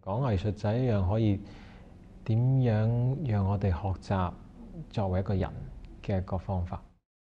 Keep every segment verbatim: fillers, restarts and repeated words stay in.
講藝術就一樣可以點樣讓我哋學習作為一個人嘅一個方法。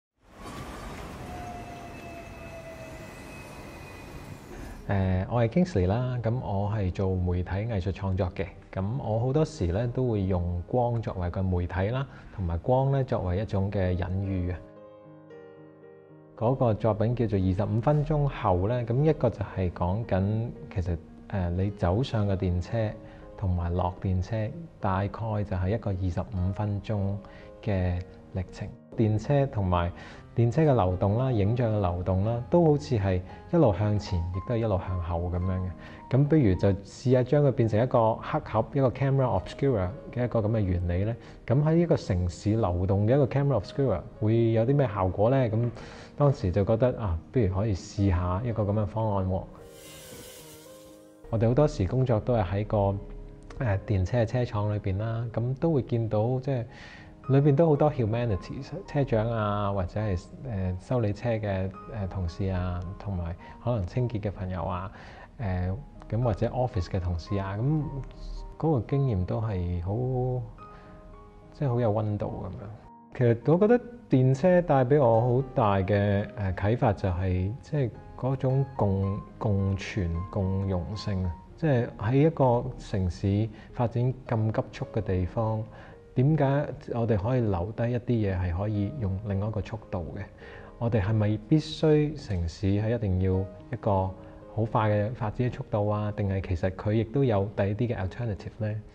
誒、呃，我係 Kingsley 啦，咁我係做媒體藝術創作嘅。咁我好多時咧都會用光作為個媒體啦，同埋光咧作為一種嘅隱喻嘅。嗰、那個作品叫做二十五分鐘後咧，咁一個就係講緊其實誒、呃、你走上個電車同埋落電車，大概就係一個二十五分鐘嘅歷程。電車同埋電車嘅流動啦，影像嘅流動啦，都好似係一路向前，亦都係一路向後咁樣嘅。咁不如就試下將佢變成一個黑盒，一個 camera obscura 嘅一個咁嘅原理咧。咁喺一個城市流動嘅一個 camera obscura 會有啲咩效果咧？咁當時就覺得啊，不如可以試下一個咁嘅方案喎。我哋好多時工作都係喺個誒電車嘅車廠裏邊啦，咁都會見到即係裏邊都好多 humanities， 車長啊，或者係誒修理車嘅誒同事啊，同埋可能清潔嘅朋友啊，誒咁或者 office 嘅同事啊，咁嗰個經驗都係好即係好有溫度咁樣。其實我覺得電車帶俾我好大嘅誒啟發就係即係嗰種共共存共融性，即係喺一個城市發展咁急速嘅地方，點解我哋可以留低一啲嘢係可以用另外一個速度嘅？我哋係咪必須城市係一定要一個好快嘅發展嘅速度啊？定係其實佢亦都有第二啲嘅 alternative 咧？